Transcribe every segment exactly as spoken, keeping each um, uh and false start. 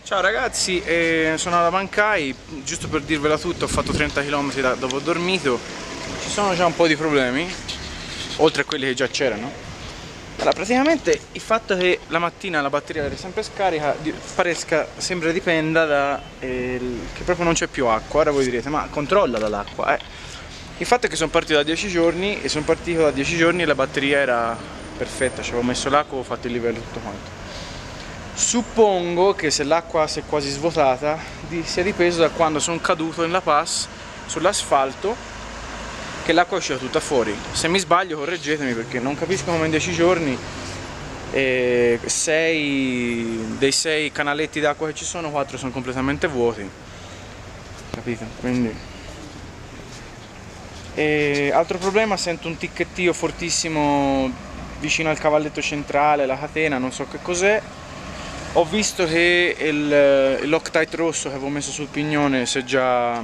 Ciao ragazzi, eh, sono alla Bancai, giusto per dirvela tutta, ho fatto trenta chilometri da, dopo ho dormito. Ci sono già un po' di problemi, oltre a quelli che già c'erano. Allora, praticamente il fatto che la mattina la batteria era sempre scarica paresca, sembra dipenda da eh, che proprio non c'è più acqua. Ora voi direte, ma controlla dall'acqua. Eh. Il fatto è che sono partito da dieci giorni e sono partito da dieci giorni e la batteria era perfetta, ci avevo messo l'acqua, avevo fatto il livello tutto quanto. Suppongo che se l'acqua si è quasi svuotata sia dipeso da quando sono caduto nella pass sull'asfalto, che l'acqua è uscita tutta fuori. Se mi sbaglio correggetemi, perché non capisco come in dieci giorni eh, sei, dei sei canaletti d'acqua che ci sono, quattro sono completamente vuoti, capito? Quindi e altro problema, sento un ticchettio fortissimo vicino al cavalletto centrale, la catena, non so che cos'è. Ho visto che il, l'Loctite rosso che avevo messo sul pignone si è già,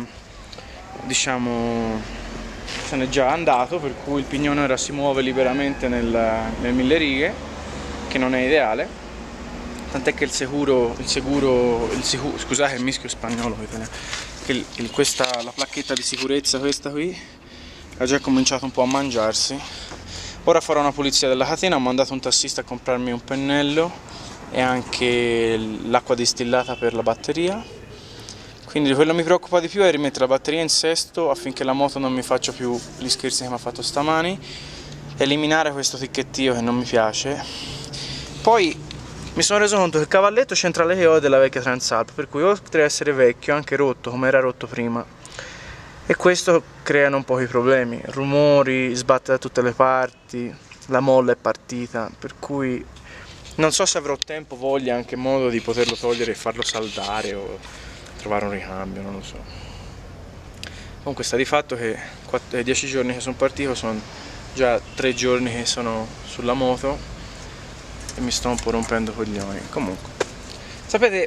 diciamo, se n'è già andato, per cui il pignone ora si muove liberamente nel, nel mille righe, che non è ideale. Tant'è che il sicuro, il sicuro, il sicuro, scusate il mischio spagnolo, che il, il, questa, la placchetta di sicurezza, questa qui, ha già cominciato un po' a mangiarsi. Ora farò una pulizia della catena, ho mandato un tassista a comprarmi un pennello e anche l'acqua distillata per la batteria. Quindi quello che mi preoccupa di più è rimettere la batteria in sesto affinché la moto non mi faccia più gli scherzi che mi ha fatto stamani, eliminare questo ticchettio che non mi piace. Poi mi sono reso conto che il cavalletto centrale che ho è della vecchia Transalp, per cui oltre ad essere vecchio, anche rotto come era rotto prima, e questo creano un po' di problemi, rumori, sbatte da tutte le parti, la molla è partita, per cui non so se avrò tempo, voglia, anche modo di poterlo togliere e farlo saldare o trovare un ricambio, non lo so. Comunque sta di fatto che dieci giorni che sono partito, sono già tre giorni che sono sulla moto e mi sto un po' rompendo coglioni. Comunque, sapete,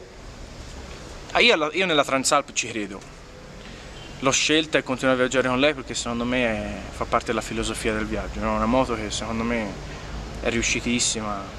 io, io nella Transalp ci credo. L'ho scelta e continuo a viaggiare con lei perché secondo me è, fa parte della filosofia del viaggio, no? Una moto che secondo me è riuscitissima.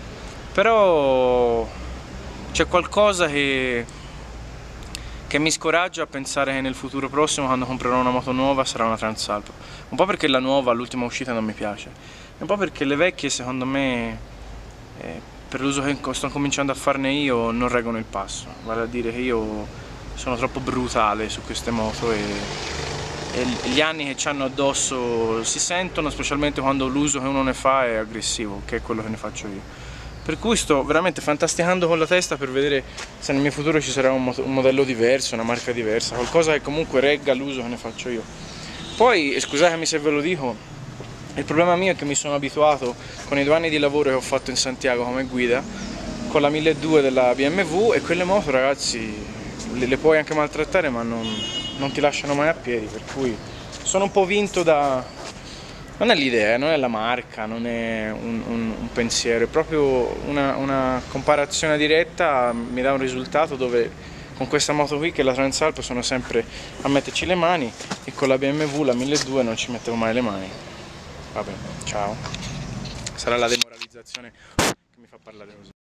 Però c'è qualcosa che, che mi scoraggia a pensare che nel futuro prossimo, quando comprerò una moto nuova, sarà una Transalp. Un po' perché la nuova, l'ultima uscita, non mi piace, e un po' perché le vecchie, secondo me, eh, per l'uso che sto cominciando a farne io, non reggono il passo. Vale a dire che io sono troppo brutale su queste moto e, e gli anni che ci hanno addosso si sentono, specialmente quando l'uso che uno ne fa è aggressivo, che è quello che ne faccio io. Per cui sto veramente fantasticando con la testa per vedere se nel mio futuro ci sarà un, un modello diverso, una marca diversa, qualcosa che comunque regga l'uso che ne faccio io. Poi, scusatemi se ve lo dico, il problema mio è che mi sono abituato con i due anni di lavoro che ho fatto in Santiago come guida, con la milleduecento della B M W, e quelle moto, ragazzi, le, le puoi anche maltrattare ma non, non ti lasciano mai a piedi, per cui sono un po' vinto da... Non è l'idea, non è la marca, non è un, un, un pensiero, è proprio una, una comparazione diretta, mi dà un risultato dove con questa moto qui, che è la Transalp, sono sempre a metterci le mani, e con la B M W, la milleduecento, non ci mettevo mai le mani. Vabbè, ciao. Sarà la demoralizzazione che mi fa parlare così.